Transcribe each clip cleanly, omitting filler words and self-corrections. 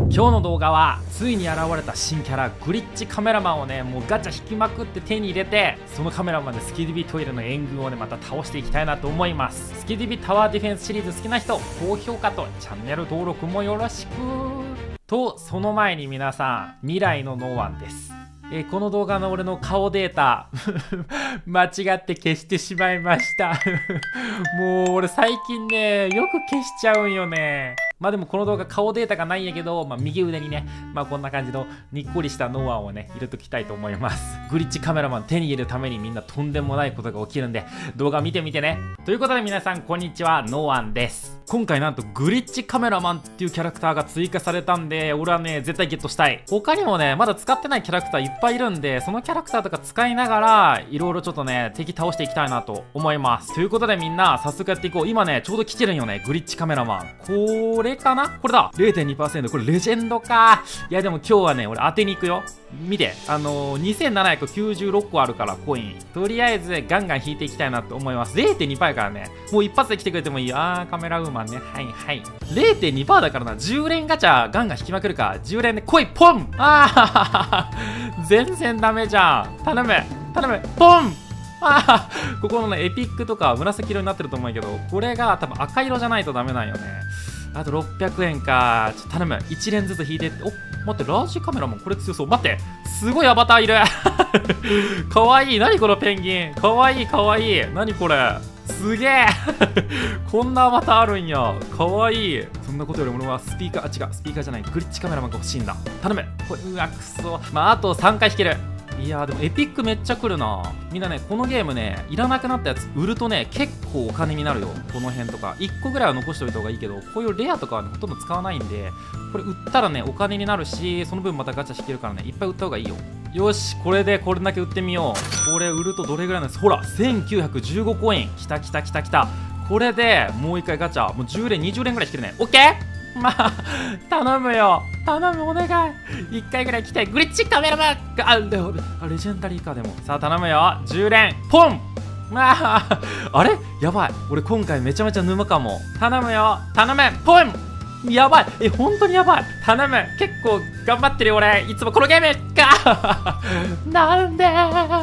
今日の動画はついに現れた新キャラグリッチカメラマンをね、もうガチャ引きまくって手に入れて、そのカメラマンでスキディビトイレの援軍をねまた倒していきたいなと思います。スキディビタワーディフェンスシリーズ好きな人、高評価とチャンネル登録もよろしくと、その前に皆さん、未来のノーワンです。この動画の俺の顔データ間違って消してしまいましたもう俺最近ねよく消しちゃうんよね。まあでもこの動画顔データがないんやけど、右腕にねこんな感じのにっこりしたノーワンをね入れときたいと思います。グリッチカメラマン手に入れるためにみんなとんでもないことが起きるんで、動画見てみてね。ということで皆さんこんにちは、ノーワンです。今回なんとグリッチカメラマンっていうキャラクターが追加されたんで、俺はね絶対ゲットしたい。他にもねまだ使ってないキャラクターいっぱいいるんで、そのキャラクターとか使いながらいろいろちょっとね敵倒していきたいなと思います。ということでみんな早速やっていこう。今ねちょうど来てるんよね、グリッチカメラマン。これかな、これだ。 0.2%、 これレジェンドか。いやでも今日はね俺当てに行くよ。見て、2796個あるからコイン、とりあえずガンガン引いていきたいなと思います。 0.2% やからね、もう一発で来てくれてもいいよ。カメラウーマンね、はいはい。 0.2% だからな。10連ガチャガンガン引きまくるか。10連で来い、ポン。全然ダメじゃん。頼む頼む、ポン。ここのねエピックとか紫色になってると思うんやけど、これが多分赤色じゃないとダメなんよね。あと600円か。ちょっと頼む、1連ずつ引いてって。お、待って、ラージカメラマンこれ強そう。待って、すごいアバターいるかわいい。何このペンギン、かわいいかわいい。何これ、すげえこんなアバターあるんや、かわいい。そんなことより俺はスピーカー、違う、スピーカーじゃない、グリッチカメラマンが欲しいんだ。頼む。これ、うわくそ。あと3回引ける。いやーでもエピックめっちゃ来るな。みんなねこのゲームねいらなくなったやつ売るとね結構お金になるよ。この辺とか1個ぐらいは残しておいた方がいいけど、こういうレアとかは、ね、ほとんど使わないんで、これ売ったらねお金になるし、その分またガチャ引けるからね、いっぱい売った方がいいよ。よし、これでこれだけ売ってみよう。これ売るとどれぐらいなんです。ほら1915コイン。きたきたきたきた。これでもう一回ガチャ、もう10連20連ぐらい引けるね。オッケー。頼むよ、頼む、お願い。1回ぐらい来て。グリッチカメラマンレジェンダリーか。でもさあ頼むよ、10連ポン。あれやばい、俺今回めちゃめちゃ沼かも。頼むよ、頼む、ポン。やばい、本当にやばい。頼む、結構頑張ってるよ俺、いつもこのゲームかなんで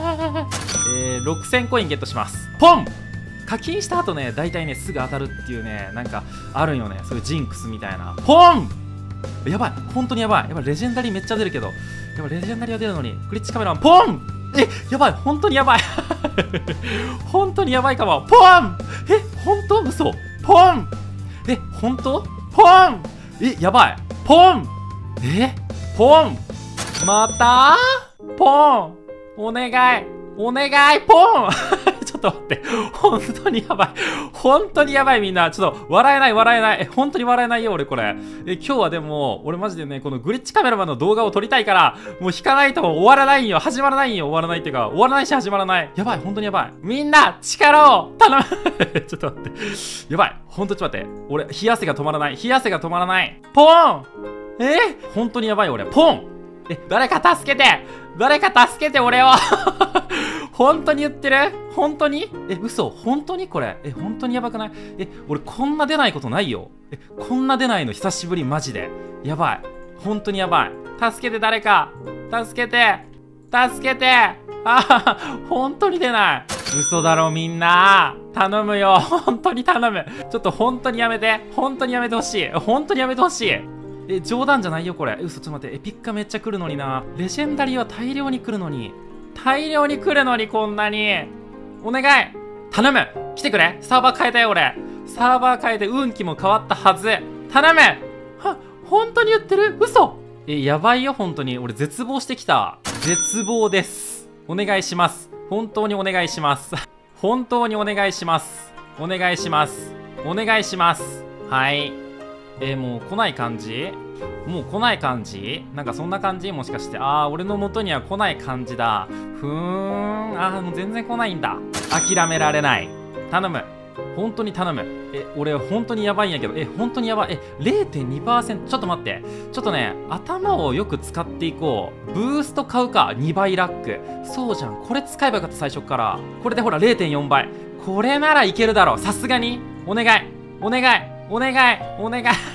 6000コインゲットします。ポン。課金した後ね、大体ね、すぐ当たるっていうね、なんかあるんよね。そういうジンクスみたいな。ポン。やばい、本当にやばい。やばい、レジェンダリーめっちゃ出るけど。やばい、レジェンダリーは出るのに、グリッチカメラマン、ポン。やばい、本当にやばい。本当にやばいかも。ポン。本当？嘘。ポン。本当？ポン。やばい。ポン。ポン。また？ポン。お願い。お願い、ポン。ちょっと待って、本当にやばい、本当にやばい。みんなちょっと笑えない笑えない。本当に笑えないよ俺これ。今日はでも俺マジでねこのグリッチカメラマンの動画を撮りたいから、もう引かないと終わらないんよ。始まらないんよ。終わらないっていうか終わらないし始まらない。やばい、本当にやばい。みんな力を頼むちょっと待って、やばい、本当ちょっと待って、俺冷や汗が止まらない、冷や汗が止まらない。ポン。本当にやばい俺。ポン。誰か助けて、誰か助けて俺を本当に言ってる？本当に？嘘？本当にこれ？本当にやばくない？俺こんな出ないことないよ。こんな出ないの久しぶり、マジで。やばい。本当にやばい。助けて誰か。助けて。助けて。本当に出ない。嘘だろみんな。頼むよ。本当に頼む。ちょっと本当にやめて。本当にやめてほしい。本当にやめてほしい。冗談じゃないよこれ。嘘、ちょっと待って。エピックがめっちゃ来るのにな。レジェンダリーは大量に来るのに。大量に来るのにこんなに。お願い。頼む。来てくれ。サーバー変えたよ俺。サーバー変えて運気も変わったはず。頼む。本当に言ってる？嘘。やばいよ本当に。俺絶望してきた。絶望です。お願いします。本当にお願いします。本当にお願いします。お願いします。お願いします。はい。もう来ない感じ？もう来ない感じ？なんかそんな感じ？もしかして。俺の元には来ない感じだ。もう全然来ないんだ。諦められない。頼む。本当に頼む。俺本当にやばいんやけど。本当にやばい。0.2%。ちょっと待って。ちょっとね、頭をよく使っていこう。ブースト買うか。2倍ラック。そうじゃん。これ使えばよかった最初から。これでほら 0.4 倍。これならいけるだろう。さすがに。お願い。お願い。お願い。お願い。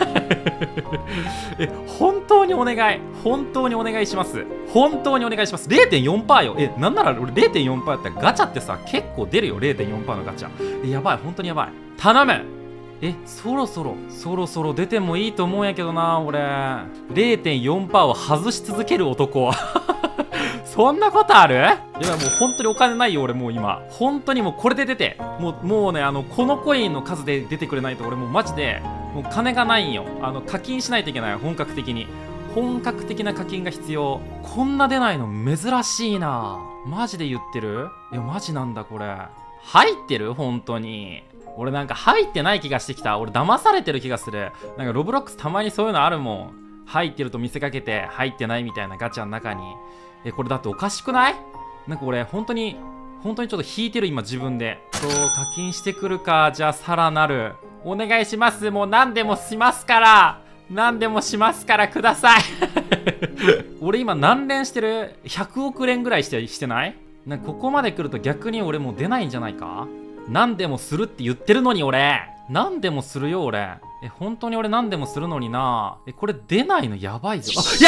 本当にお願い。本当にお願いします。本当にお願いします。 0.4% よ。なんなら俺 0.4% やったらガチャってさ、結構出るよ。 0.4% のガチャ。やばい、本当にやばい。頼む。そろそろ出てもいいと思うんやけどな、俺。0.4% を外し続ける男。そんなことある？いや、もう本当にお金ないよ、俺もう今。本当にもうこれで出て。もうね、このコインの数で出てくれないと俺もうマジで、もう金がないんよ。課金しないといけない、本格的に。本格的な課金が必要。こんな出ないの珍しいな。マジで言ってる？いや、マジなんだこれ。入ってる？本当に。俺なんか入ってない気がしてきた。俺騙されてる気がする。なんかロブロックスたまにそういうのあるもん。入ってると見せかけて入ってないみたいなガチャの中に。これだっておかしくない？なんか俺本当にちょっと引いてる今自分で。課金してくるか。じゃあさらなる。お願いします。もう何でもしますから。何でもしますからください。俺今何連してる？ 100 億連ぐらいしてない？なんかここまで来ると逆に俺もう出ないんじゃないか？何でもするって言ってるのに俺。何でもするよ俺。本当に俺何でもするのにな。これ出ないのやばいぞ。や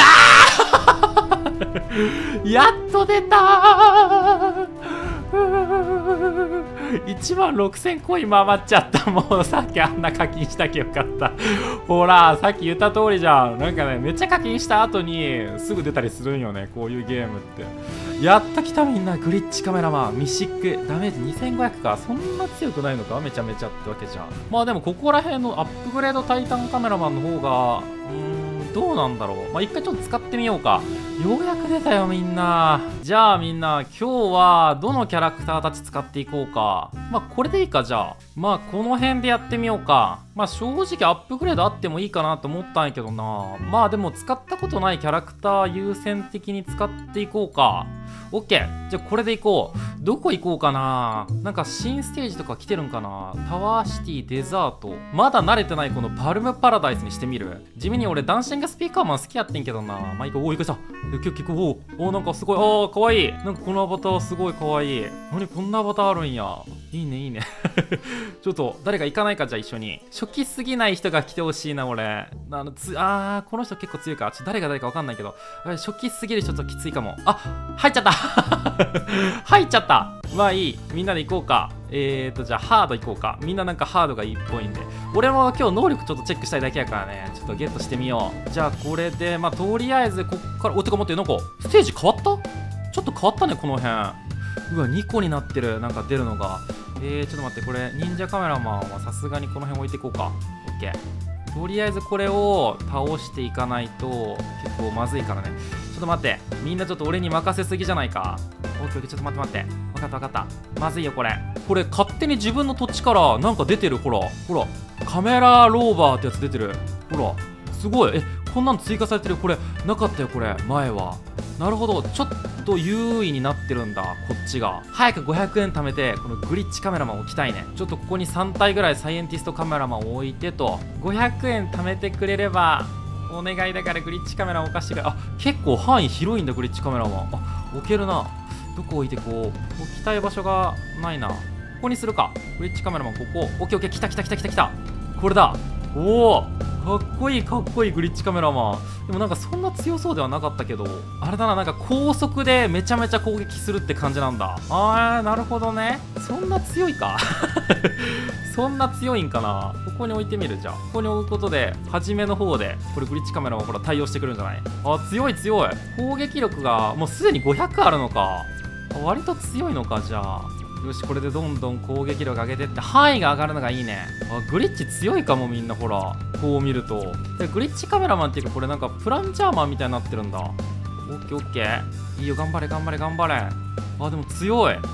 ーやっと出たー。16,000コインも余っちゃった。もうさっきあんな課金したきゃよかった。ほら、さっき言った通りじゃん。なんかね、めっちゃ課金した後にすぐ出たりするんよね、こういうゲームって。やっと来たみんな。グリッチカメラマン、ミシック。ダメージ2500か。そんな強くないのか、めちゃめちゃってわけじゃん。まあでもここら辺のアップグレードタイタンカメラマンの方が、どうなんだろう。まあ一回ちょっと使ってみようか。ようやく出たよみんな。じゃあみんな今日はどのキャラクターたち使っていこうか。まあこれでいいか。じゃあまあこの辺でやってみようか。まあ正直アップグレードあってもいいかなと思ったんやけどな。まあでも使ったことないキャラクター優先的に使っていこうか。オッケー。じゃあこれでいこう。どこ行こうかな。なんか新ステージとか来てるんかな。タワーシティ、デザート。まだ慣れてないこのパルムパラダイスにしてみる。地味に俺ダンシングスピーカーマン好きやってんけどな。まあいいか。おいかした。結構おなんかすごい。かわいい。なんかこのアバターすごいかわいい。何こんなアバターあるんや。いいねいいね。ちょっと誰か行かないか。じゃあ一緒に。初期すぎない人が来てほしいな俺。この人結構強いか。誰が誰か分かんないけど。初期すぎる人ちょっときついかも。入っちゃった。入っちゃった。まあいい。みんなで行こうか。じゃあハード行こうか。みんななんかハードがいいっぽいんで。俺も今日能力ちょっとチェックしたいだけやからね。ちょっとゲットしてみよう。じゃあこれで、まあとりあえずこっから、てか待って、なんかステージ変わった？ちょっと変わったね、この辺。うわ、2個になってる。なんか出るのが。ちょっと待って、これ、忍者カメラマンはさすがにこの辺置いていこうか。オッケー。とりあえずこれを倒していかないと結構まずいからね。ちょっと待って。みんなちょっと俺に任せすぎじゃないか。オッケー、ちょっと待って。分かった。まずいよ、これ。これ、勝手に自分の土地からなんか出てる。ほら。カメラローバーってやつ出てる。ほら。すごい。こんなの追加されてる。これ、なかったよ、これ。前は。なるほど。ちょっと優位になってるんだ。こっちが。早く500円貯めて、このグリッチカメラマン置きたいね。ちょっとここに3体ぐらいサイエンティストカメラマンを置いてと。500円貯めてくれれば、お願いだからグリッチカメラ置かしてくれ。結構範囲広いんだ、グリッチカメラマン。置けるな。どこ置いてこう。置きたい場所がないな。ここにするか。グリッチカメラマン、ここ。オッケー。来た。これだ。おお。かっこいいグリッチカメラマン。でもなんかそんな強そうではなかったけど、あれだな、なんか高速でめちゃめちゃ攻撃するって感じなんだ。なるほどね。そんな強いか。そんな強いんかな。ここに置いてみる。じゃあここに置くことで初めの方でこれグリッチカメラもほら対応してくるんじゃない？強い。攻撃力がもうすでに500あるのか。割と強いのか。じゃあよし、これでどんどん攻撃力上げてって範囲が上がるのがいいね。グリッチ強いかも。みんなほらこう見ると。でグリッチカメラマンっていうか、これなんかプランチャーマンみたいになってるんだ。オッケー。いいよ、頑張れ。でも強い。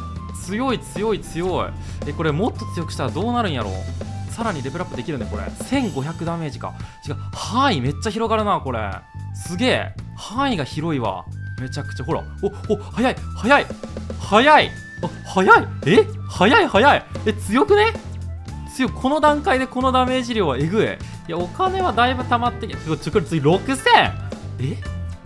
これもっと強くしたらどうなるんやろ。さらにレベルアップできるね。これ1500ダメージか。違う、範囲めっちゃ広がるな。これすげえ。範囲が広いわ。めちゃくちゃ。ほら。早い。早い。強くね？この段階でこのダメージ量はえぐい。いや、お金はだいぶ溜まってきて。これ次6000。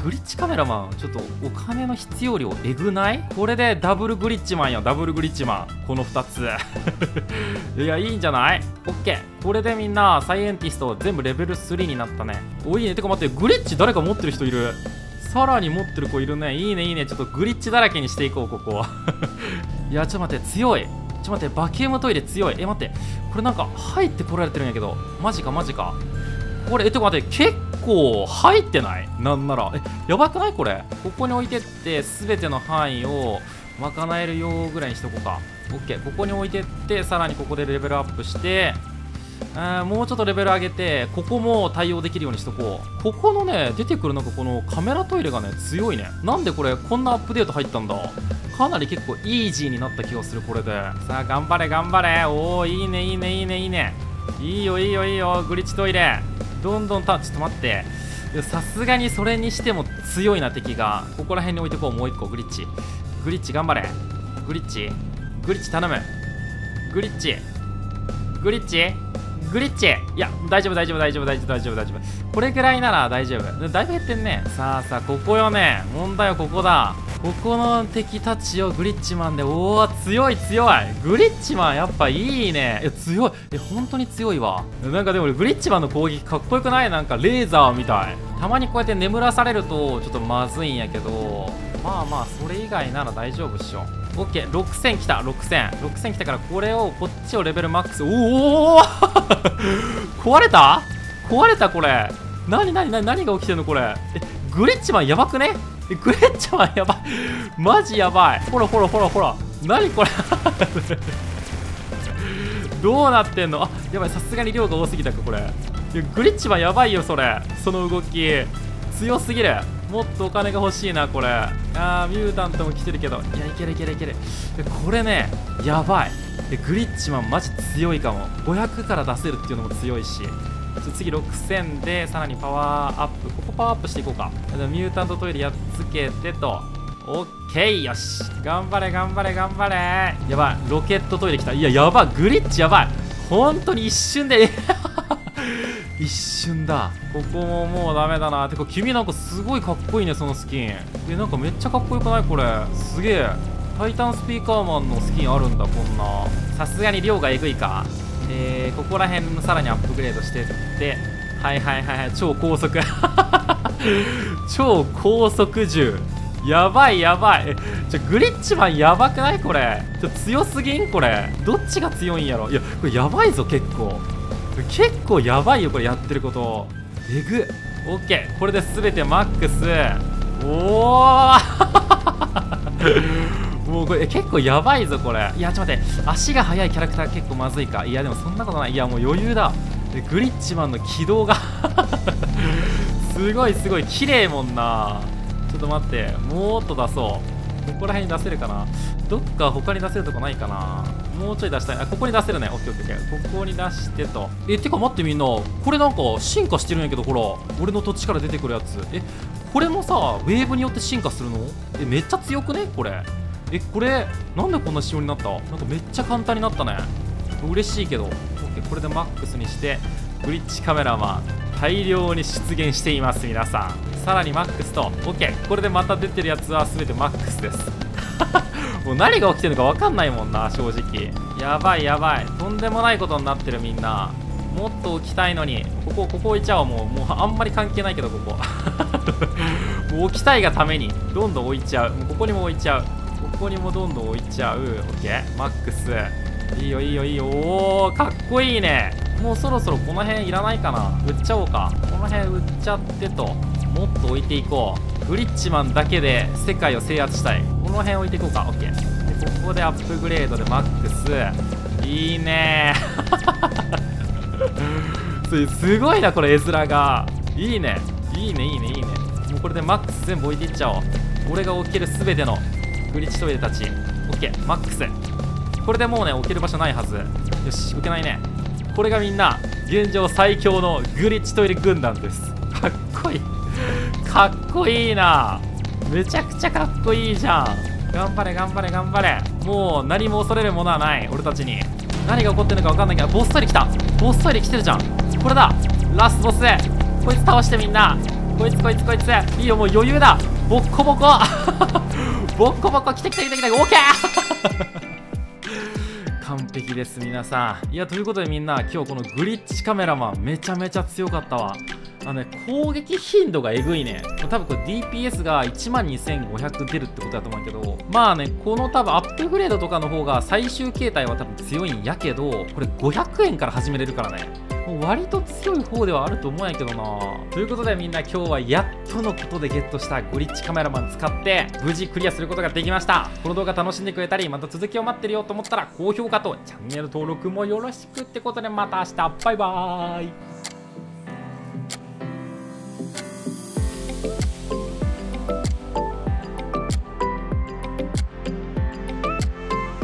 グリッチカメラマンちょっとお金の必要量えぐない？これでダブルグリッチマンよ、ダブルグリッチマン、この2ついや、いいんじゃない？オッケー。これでみんなサイエンティスト全部レベル3になったね。お、いいね。てか待って、グリッチ誰か持ってる人いる。さらに持ってる子いるね。いいねいいね。ちょっとグリッチだらけにしていこう、ここいや、ちょっと待って、強い。ちょっと待って、バキュームトイレ強い。待って、これなんか入ってこられてるんやけど、マジかマジか。これてか待って、結構入ってない？なんならやばくない？これここに置いてって全ての範囲を賄えるよぐらいにしとこうか。オッケー。ここに置いてって、さらにここでレベルアップして、もうちょっとレベル上げて、ここも対応できるようにしとこう。ここのね、出てくるなんかこのカメラトイレがね、強いね。なんでこれこんなアップデート入ったんだ。かなり結構イージーになった気がする、これで。さあ頑張れ頑張れ。おお、いいねいいねいいねいいね。いいよいいよいいよ、グリッチトイレどんどんちょっと待って、さすがにそれにしても強いな、敵が。ここら辺に置いてこう。もう1個グリッチ、グリッチ頑張れ。グリッチグリッチ頼む。グリッチグリッチグリッチ。いや、大丈夫大丈夫大丈夫大丈夫大丈夫大丈夫。これぐらいなら大丈夫。だいぶ減ってんね。さあさあ、ここよね。問題はここだ。ここの敵たちをグリッチマンで。おお、強い強い。グリッチマンやっぱいいね。強い。本当に強いわ。なんかでもグリッチマンの攻撃かっこよくない？なんかレーザーみたい。たまにこうやって眠らされるとちょっとまずいんやけど、まあまあそれ以外なら大丈夫っしょ。オッケー。6000来た。6000来たから、これをこっちをレベルマックス。おお壊れた壊れた。これ何が起きてんのこれ。グリッチマンやばくね？グリッチマンやばいマジやばい。ほらほらほらほら、何これどうなってんの？やばい、さすがに量が多すぎたかこれ。グリッチマンやばいよそれ。その動き強すぎる。もっとお金が欲しいなこれ。ミュータントも来てるけど、いや、いけるいけるいける。これね、やばい。グリッチマンマジ強いかも。500から出せるっていうのも強いし。次6000でさらにパワーアップ。ここパワーアップしていこうか。ミュータントトイレやっつけてと。オッケー。よし、頑張れ頑張れ頑張れ。やばい、ロケットトイレ来た。いや、やばい、グリッチやばい。本当に一瞬で一瞬だ。ここももうダメだな。てか君なんかすごいかっこいいね、そのスキン。なんかめっちゃかっこよくないこれ。すげえ。タイタンスピーカーマンのスキンあるんだ、こんな。さすがに量がえぐいか。ここら辺さらにアップグレードしてって、はいはいはいはい、超高速超高速銃やばいやばい。グリッチマンやばくないこれ。強すぎんこれ。どっちが強いんやろ。いや、これやばいぞ。結構やばいよこれ。やってることえぐ。オッケー。これで全てマックス。おおもうこれ結構やばいぞこれ。いや、ちょっと待って、足が速いキャラクター結構まずいか。いやでもそんなことない。いやもう余裕だ。グリッチマンの軌道がすごいすごい綺麗もんな。ちょっと待って、もっと出そう。ここら辺に出せるかな。どっか他に出せるとこないかな。もうちょい出したい。ここに出せるね。オッケーオッケーオッケー。ここに出してと。てか待ってみんな、これなんか進化してるんやけど、ほら俺の土地から出てくるやつ。これもさウェーブによって進化するの？めっちゃ強くねこれ。これなんでこんな仕様になった？なんかめっちゃ簡単になったね。嬉しいけど。オッケー。これでマックスにしてグリッチカメラマン大量に出現しています皆さん。さらにマックスと。オッケー。これでまた出てるやつは全てマックスですもう何が起きてるのか分かんないもんな正直。やばいやばい、とんでもないことになってるみんな。もっと置きたいのに。ここ置いちゃおう。もうあんまり関係ないけどここもう置きたいがためにどんどん置いちゃう。もうここにも置いちゃう。ここにもどんどん置いちゃう。オッケー。マックスいいよいいよいいよ。おーかっこいいね。もうそろそろこの辺いらないかな。売っちゃおうか。この辺売っちゃってと。もっと置いていこう。グリッチマンだけで世界を制圧したい。この辺置いていこうか。オッケー。でここでアップグレードでマックス。いいねすごいなこれ絵面が。いいねいいねいいねいいね。もうこれでマックス全部置いていっちゃおう。俺が置ける全てのグリッチトイレたち。オッケー。マックス。これでもうね置ける場所ないはず。よし置けないね。これがみんな現状最強のグリッチトイレ軍団です。かっこいいかっこいいな。めちゃくちゃかっこいいじゃん。頑張れ頑張れ頑張れ。もう何も恐れるものはない俺たちに。何が起こってるのか分かんないけど、ボストイレ来た。ボストイレ来てるじゃん。これだラスボス。こいつ倒してみんな。 こいつこいつこいついいよ、もう余裕だ。ボッコボコボッコボコ、来て来て来て来て、オッケー完璧です皆さん。いや、ということでみんな、今日このグリッチカメラマンめちゃめちゃ強かったわ。攻撃頻度がえぐいね。多分これ DPS が12500出るってことだと思うけど、まあね、この多分アップグレードとかの方が最終形態は多分強いんやけど、これ500円から始めれるからね。もう割と強い方ではあると思うんやけどな。ということでみんな、今日はやっとのことでゲットしたグリッチカメラマン使って無事クリアすることができました。この動画楽しんでくれたり、また続きを待ってるよと思ったら高評価とチャンネル登録もよろしくってことで、また明日バイバーイ。